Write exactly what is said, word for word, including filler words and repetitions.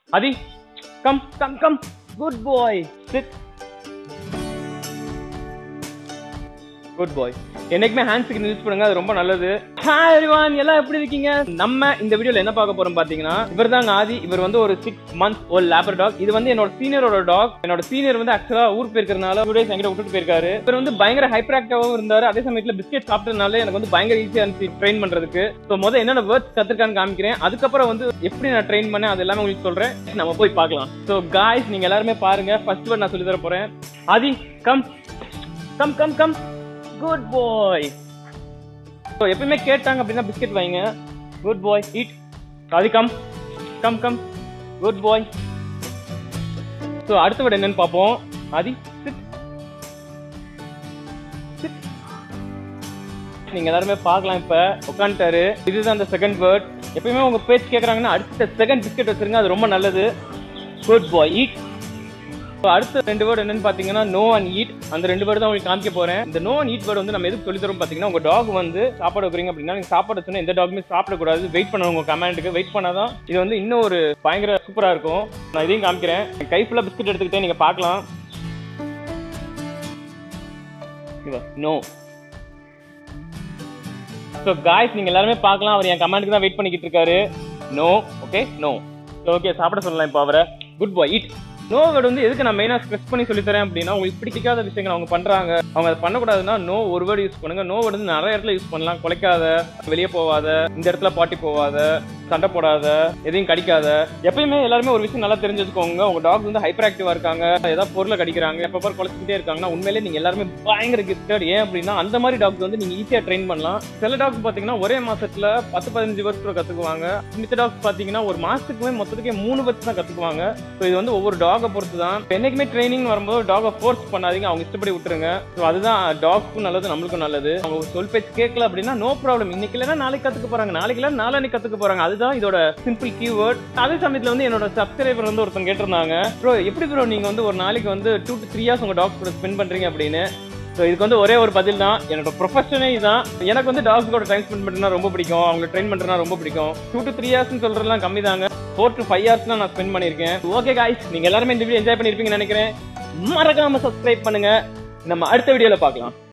Adi, come, come, come. Good boy. Sit. Good boy. என்னைக்குமே hand signal use பண்ணுங்க, அது ரொம்ப நல்லது. ஹாய் எவ்ரிவன், எல்லாம் எப்படி இருக்கீங்க? நம்ம இந்த வீடியோல என்ன பார்க்க போறோம் பாத்தீங்கன்னா, இவர் தான் ஆதி. இவர் வந்து ஒரு six months old Labrador dog. இது வந்து என்னோட சீனியரோட டாக். என்னோட சீனியர் வந்து ஆக்சுவலா ஊருக்கு போயிருக்கிறதுனால டூ டேஸ் எங்கிட்ட விட்டுட்டு போயிருக்காரு. இவர் வந்து பயங்கர ஹைப்பர் ஆக்டிவாவும் இருந்தாரு. அதே சமயத்துல பிஸ்கெட் சாப்பிட்டதுனால எனக்கு வந்து பயங்கர ஈஸியா இருந்துச்சு ட்ரெயின் பண்றதுக்கு. ஸோ முதல்ல என்னென்ன வேர்ட்ஸ் கத்துருக்கான்னு காமிக்கிறேன். அதுக்கப்புறம் வந்து எப்படி நான் ட்ரெயின் பண்ணேன் அது எல்லாமே உங்களுக்கு சொல்றேன். நம்ம போய் பார்க்கலாம். ஸோ காய்ஸ், நீங்க எல்லாருமே பாருங்க. ஃபர்ஸ்ட் வேர்ட் நான் சொல்லி தர போறேன். Aadhi, come come come come. Good boy. So எப்பயுமே கேட்டாங்க அப்படின்னா பிஸ்கெட் வைங்க. Good boy. Eat. Aadhi, come come come. Good boy. So அடுத்த வேர்ட் என்னன்னு பார்ப்போம். Aadhi, sit sit. நீங்க எல்லாருமே பார்க்கலாம். இப்ப உட்காந்துட்டாரு. இதுதான் அந்த செகண்ட் வேர்ட். எப்பயுமே உங்க பேச்சு கேட்கறாங்கன்னா அடுத்த செகண்ட் பிஸ்கெட் வச்சிருங்க, அது ரொம்ப நல்லது. Good boy. ஈட். அடுத்த ரெண்டு வேர்டு என்னன்னு பாத்தீங்கன்னா நோ அண்ட் ஈட். அந்த ரெண்டு வேர்டு தான் உங்களுக்கு காமிக்க போறேன். இந்த நோ அண்ட் ஈட் வேர்டு வந்து நம்ம எதுக்கு சொல்லி தரோம் பாத்தீங்கன்னா, உங்க டாக் வந்து சாப்பாடு வைக்கிறீங்க அப்படின்னா, நீங்க சாப்பாடு சொன்னா எந்த டாகுமே சாப்பிடக்கூடாது. வெயிட் பண்ணணும் உங்க கமாண்டுக்கு. வெயிட் பண்ணாதான் இது வந்து இன்னும் ஒரு பயங்கர சூப்பரா இருக்கும். நான் இதையும் காமிக்கிறேன். கை ஃபுல்லா பிஸ்கெட் எடுத்துக்கிட்டே நீங்க பார்க்கலாம். நோ. ஸோ காய்ஸ், நீங்க எல்லாருமே பார்க்கலாம். அவர் என் கமாண்டுக்கு தான் வெயிட் பண்ணிக்கிட்டு இருக்காரு. நோ. Okay, no. ஓகே, சாப்பிட சொல்லலாம் இப்போ அவரை. Good boy. Eat. No word வந்து எதுக்கு நான் மெயினா ஸ்ட்ரெஸ் பண்ணி சொல்லி தரேன் அப்படின்னா, உங்களுக்கு பிடிக்காத விஷயங்கள் அவங்க பண்றாங்க, அவங்க அதை பண்ணக்கூடாதுன்னா நோ ஒரு வேர்டு யூஸ் பண்ணுங்க. நோ வேர்டு வந்து நிறைய இடத்துல யூஸ் பண்ணலாம். குலைக்காத, வெளியே போவாத, இந்த இடத்துல பாட்டி போவாத, சண்டை போடாத, எதையும் கடிக்காத. எப்பயுமே எல்லாருமே ஒரு விஷயம் நல்லா தெரிஞ்சு வச்சுக்கோங்க. உங்க டாக் வந்து ஹைப்பர் ஆக்டிவா இருக்காங்க, ஏதாவது பொருளை கடிக்கிறாங்க, எப்ப பாரு குலைச்சிக்கிட்டே இருக்காங்கன்னா உண்மையிலே நீங்க எல்லாருமே பயங்கர கிஃப்டட். ஏன் அப்படின்னா அந்த மாதிரி டாக்ஸ் வந்து நீங்க ஈஸியா ட்ரெயின் பண்ணலாம். சில டாக்ஸ் பாத்தீங்கன்னா ஒரே மாசத்துல பத்து பதினஞ்சு வருஷம் கத்துக்குவாங்க. மித்த டாக்ஸ் பாத்தீங்கன்னா ஒரு மாசத்துக்குமே மொத்தத்துக்கே மூணு வருஷம் தான் கத்துக்குவாங்க. ஸோ இது வந்து ஒவ்வொரு டாகை பொறுத்து தான். என்னைக்குமே ட்ரைனிங் வரும்போது டாகை ஃபோர்ஸ் பண்ணாதீங்க, அவங்க இஷ்டப்படி விட்டுருங்க. ஸோ அதுதான் டாக்ஸ்க்கும் நல்லது, நம்மளுக்கும் நல்லது. அவங்க சொல் பேச்சு கேட்கல அப்படின்னா நோ ப்ராப்ளம். இன்னைக்கு இல்லைன்னா நாளைக்கு கத்துக்க போறாங்க, நாளைக்கு இல்ல நாளைக்கு கத்துக்க போறாங்க. அதுதான் இதோட சிம்பிள் கீவேர்ட். அதே சமயத்துல வந்து என்னோட சப்ஸ்கிரைபர் வந்து ஒருத்தங்க கேட்டிருந்தாங்க, ப்ரோ எப்படி ப்ரோ நீங்க வந்து ஒரு நாளைக்கு வந்து டூ டு த்ரீ ஹவர்ஸ் உங்க டாக்ஸ் கூட ஸ்பெண்ட் பண்றீங்க அப்படின்னு. ஸோ இதுக்கு வந்து ஒரே ஒரு பதில் தான். என்னோட ப்ரொஃபஷனே இதுதான். எனக்கு வந்து டாக்ஸ் கூட டைம் ஸ்பெண்ட் பண்ணுறதுனா ரொம்ப பிடிக்கும், அவங்க ட்ரெயின் பண்ணுறதுனா ரொம்ப பிடிக்கும். டூ டு த்ரீ ஹவர்ஸ் சொல்றதுலாம் கம்மி தாங்க. ஃபோர் டு ஃபைவ் ஹவர்ஸ் நான் ஸ்பெண்ட் பண்ணியிருக்கேன். ஓகே காய்ஸ், நீங்க எல்லாருமே இந்த வீடியோ என்ஜாய் பண்ணிருப்பீங்கன்னு நினைக்கிறேன். மறக்காம சப்ஸ்கிரைப் பண்ணுங்க. நம்ம அடுத்த வீடியோல பார்க்கலாம்.